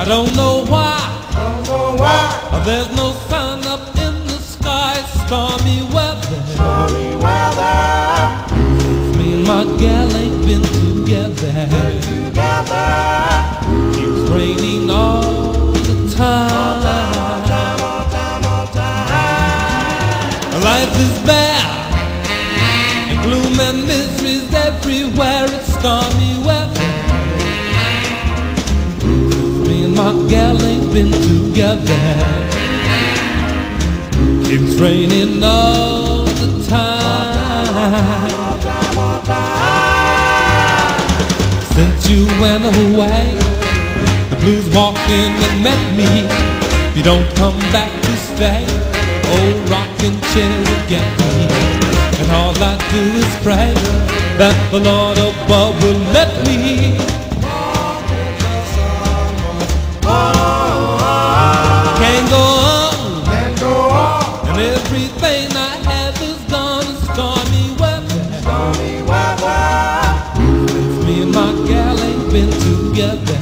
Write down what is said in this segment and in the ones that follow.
don't know why, there's no sun up in the sky. Stormy weather, me and my gal ain't been together. Keeps raining all the time. Life is bad, and gloom and misery's everywhere. It's stormy weather. Me and my gal ain't been together. It's raining all the time. Since you went away, the blues walked in and met me. If you don't come back to stay, old rocking chair will get me. And all I do is pray that the Lord above will let me. Can't go on, and everything I have is gone. It's stormy weather. Since me and my gal ain't been together,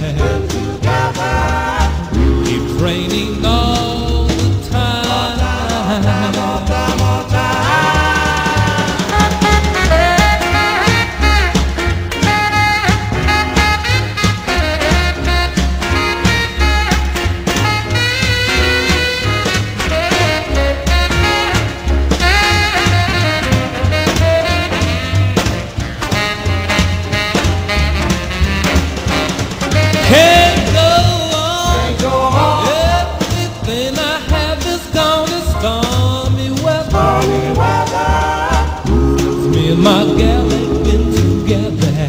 keeps raining all the time. Can't go on, everything I have is gone. It's stormy weather. Me and my gal ain't been together.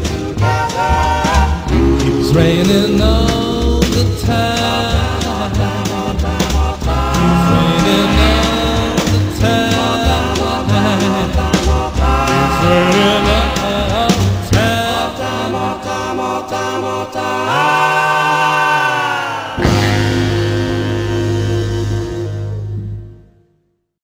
Keeps raining all the time. Keeps raining all the time. Keeps raining all the time.